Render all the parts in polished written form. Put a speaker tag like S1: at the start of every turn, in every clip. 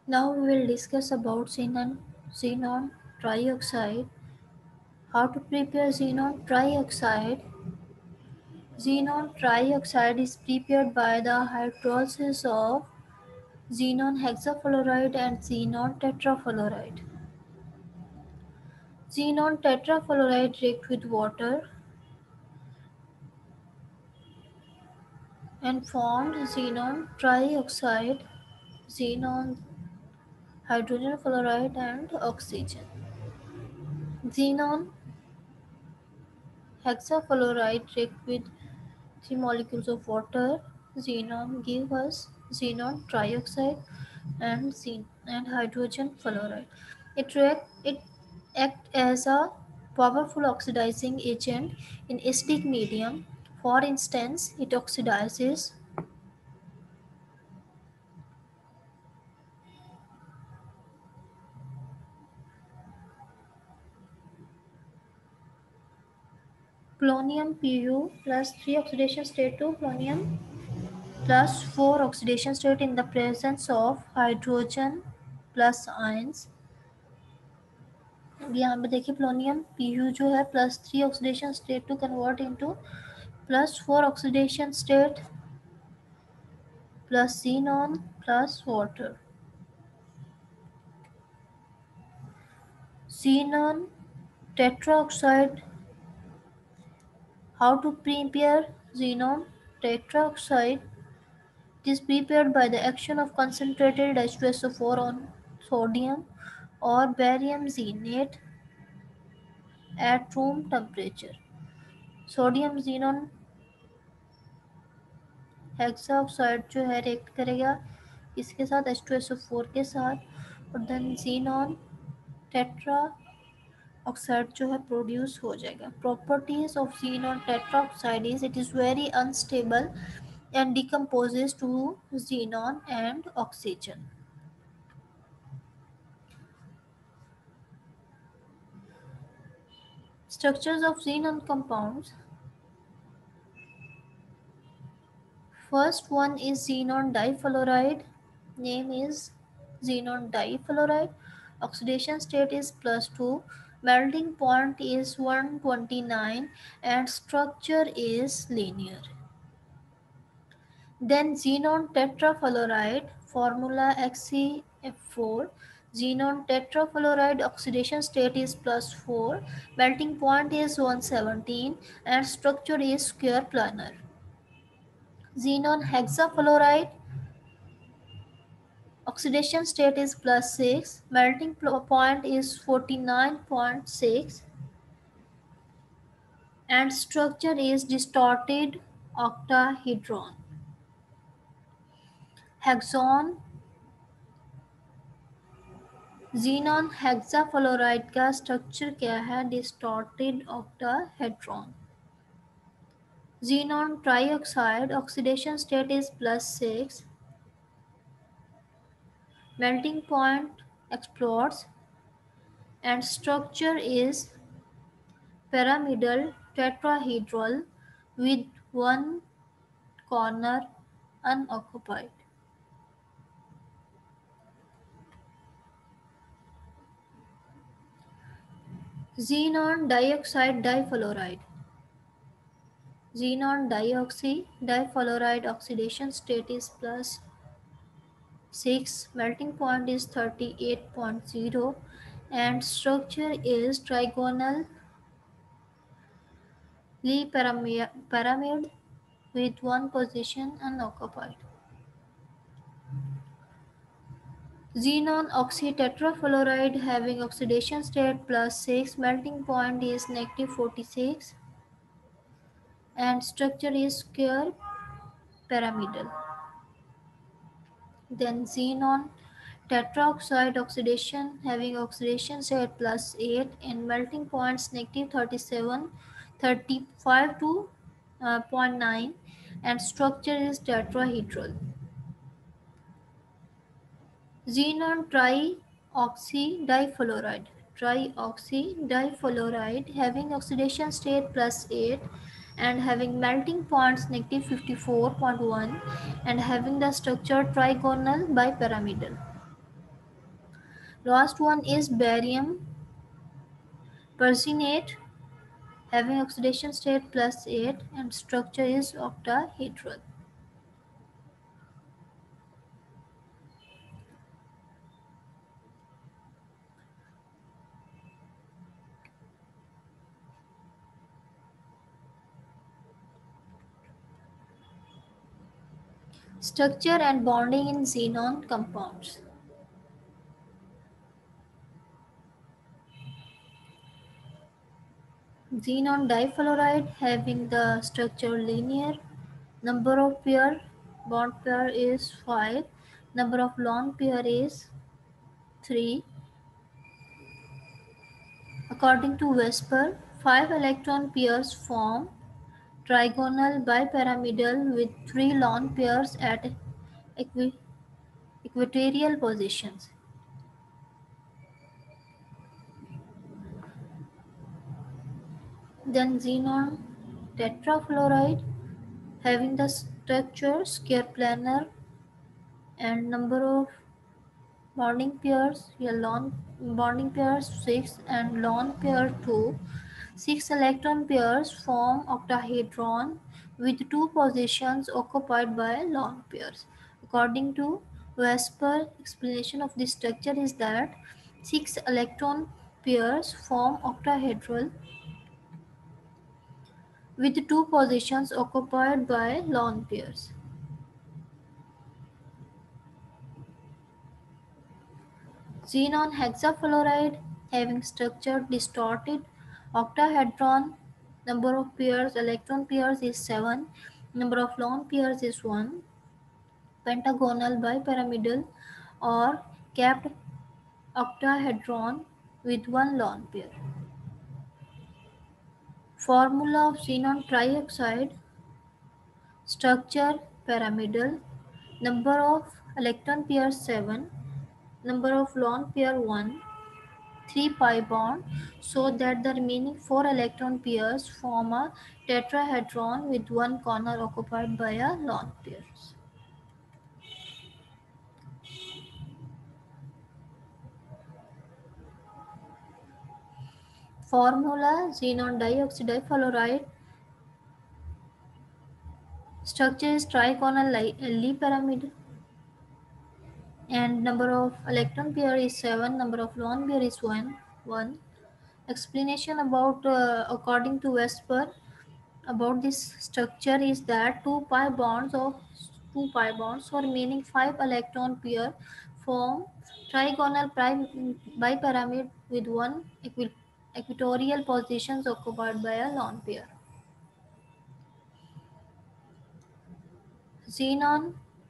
S1: Now we will discuss about xenon trioxide. How to prepare xenon trioxide? Xenon trioxide is prepared by the hydrolysis of xenon hexafluoride and xenon tetrafluoride. Xenon tetrafluoride react with water and formed xenon trioxide, xenon hydrogen fluoride and oxygen. Xenon hexafluoride react with 3 molecules of water. Xenon give us xenon trioxide and hydrogen fluoride. It act as a powerful oxidizing agent in acidic medium. For instance, it oxidizes polonium Pu plus 3 oxidation state to polonium plus 4 oxidation state in the presence of hydrogen plus ions. यहाँ पे देखिए polonium Pu जो है +3 oxidation state to convert into +4 oxidation state plus xenon plus water. Xenon tetroxide. How to prepare xenon tetroxide? It is prepared by the action of concentrated H2SO4 on sodium or barium xenate at room temperature. Sodium xenon hexaoxide जो है react करेगा इसके साथ H2SO4 के साथ और then xenon tetra oxide जो है प्रोड्यूस हो जाएगा. Properties of xenon tetroxide is it is very unstable and decomposes to xenon and oxygen. Structures of xenon compounds. First one is xenon difluoride. Name is xenon difluoride. Oxidation state is +2. Melting point is 129 and structure is linear. Then xenon tetrafluoride, formula XeF4. Xenon tetrafluoride oxidation state is +4. Melting point is 117 and structure is square planar. Xenon hexafluoride oxidation state is +6. Melting point is 49.6 and structure is distorted octahedron. Hexon. Xenon hexafluoride का structure क्या है? Distorted octahedron. Xenon trioxide oxidation state is +6. Melting point explodes and structure is pyramidal tetrahedral with one corner unoccupied. Xenon dioxide difluoride. Xenon difluoride oxidation state is +6. Melting point is 38.0 and structure is trigonal pyramid with one position unoccupied. Xenon oxytetrafluoride having oxidation state +6. Melting point is -46 and structure is square pyramidal. Then xenon tetroxide oxidation having oxidation state +8 and melting points -37, 35 to 0.9 and structure is tetrahedral. Xenon trioxydifluoride having oxidation state +8 and having melting points -54.1 and having the structure trigonal bipyramidal. Last one is barium perchenate, having oxidation state +8 and structure is octahedral. Structure and bonding in xenon compounds. Xenon difluoride having the structure linear. Number of bond pair is 5. Number of lone pair is 3. According to Vesper, 5 electron pairs form trigonal bipyramidal with 3 lone pairs at equatorial positions. Then xenon tetrafluoride having the structure square planar and number of bonding pairs, lone bonding pairs 6 and lone pair 2. 6 electron pairs form octahedron with 2 positions occupied by lone pairs. According to Vesper, explanation of this structure is that 6 electron pairs form octahedral with 2 positions occupied by lone pairs. Xenon hexafluoride having structure distorted octahedron, number of pairs electron pairs is 7, number of lone pairs is 1, pentagonal bipyramidal or capped octahedron with one lone pair. Formula of xenon trioxide: structure pyramidal, number of electron pairs 7, number of lone pair 1, 3 pi bond, so that the remaining 4 electron pairs form a tetrahedron with one corner occupied by a lone pair. Formula: xenon dioxide structure is trigonal Lie pyramid and number of electron pair is 7, number of lone pair is 1. Explanation about according to Vesper about this structure is that 2 pi bonds or remaining 5 electron pair form trigonal bipyramid with one equatorial positions occupied by a lone pair. Xenon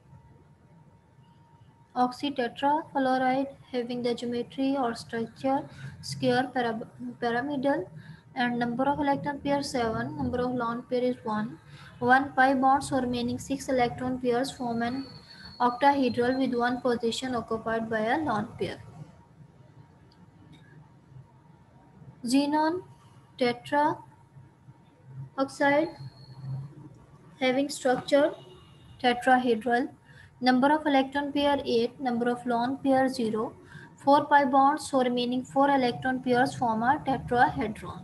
S1: oxytetrafluoride having the geometry or structure square pyramidal and number of electron pairs 7, number of lone pair is 1. 1 pi bonds or remaining 6 electron pairs form an octahedral with one position occupied by a lone pair. Xenon tetraoxide having structure tetrahedral, number of electron pair 8, number of lone pair 0, 4 pi bonds, so remaining 4 electron pairs form a tetrahedron.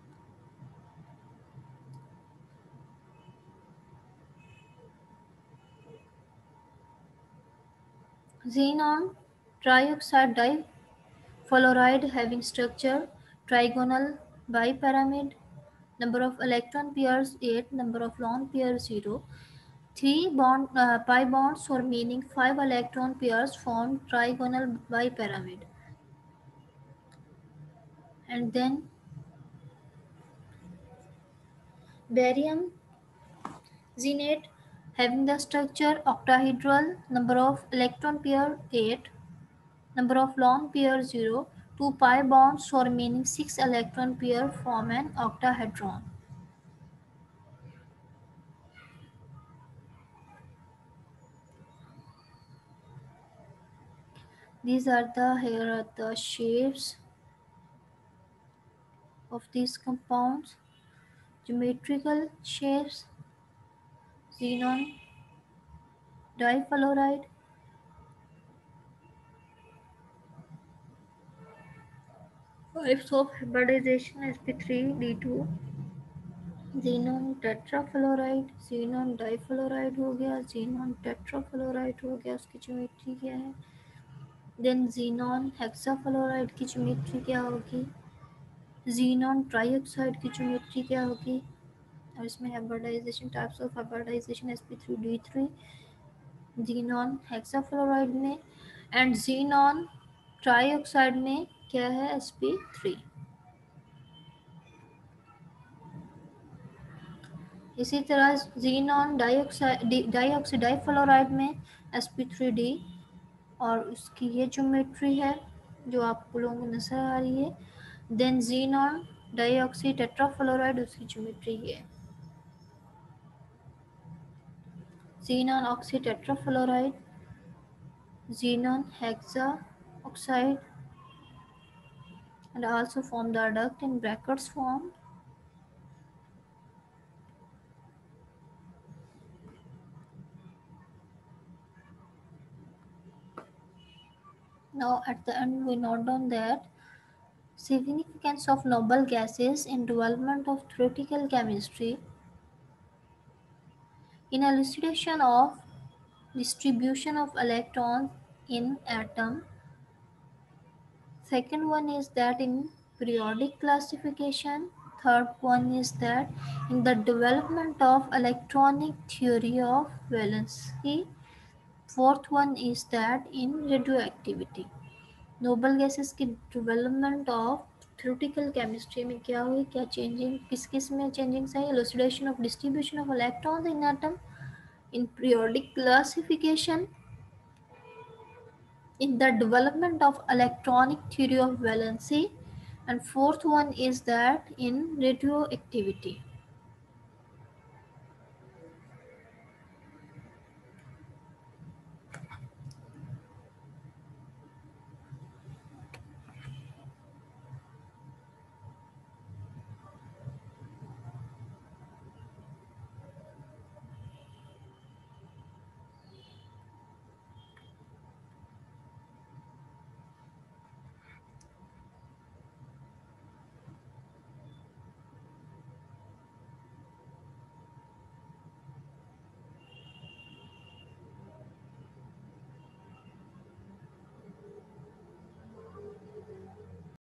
S1: Xenon trioxide difluoride having structure trigonal bipyramid, number of electron pairs 8, number of lone pair 0, 3 pi bonds, so remaining 5 electron pairs form trigonal bipyramid. And then barium xenate having the structure octahedral, number of electron pair 8, number of lone pair 0, 2 pi bonds, so remaining 6 electron pair form an octahedron. These are the shapes of these compounds, geometrical shapes: xenon difluoride, Types of hybridization sp3d2, xenon tetrafluoride, xenon difluoride हो गया, xenon tetrafluoride हो गया, उसकी geometry क्या है। Then xenon hexafluoride की geometry क्या होगी, xenon ट्राइऑक्साइड की ज्योमेट्री क्या होगी। और इसमें hybridization, types of hybridization sp3d3, xenon hexafluoride में, एंड xenon ट्राइऑक्साइड में क्या है, sp3। इसी तरह xenon डाइऑक्साइड डाइफ्लोराइड में sp3d, और उसकी ये ज्योमेट्री है जो आप लोगों को नजर आ रही है। देन xenon डाइऑक्सी टेट्राफ्लोराइड, उसकी ज्योमेट्री ये है। xenon oxy tetrafluoride, xenon hexa oxide, and also form the adduct in brackets form. Now at the end we note down that significance of noble gases in development of theoretical chemistry in elucidation of distribution of electrons in atom. Second one is that in periodic classification. Third one is that in the development of electronic theory of valency. Fourth one is that in radioactivity. Noble gases की development of theoretical chemistry में क्या हुई, क्या changing, किस किस में changings आई, elucidation of distribution of electrons in atom, in periodic classification, in the development of electronic theory of valency, and fourth one is that in radioactivity.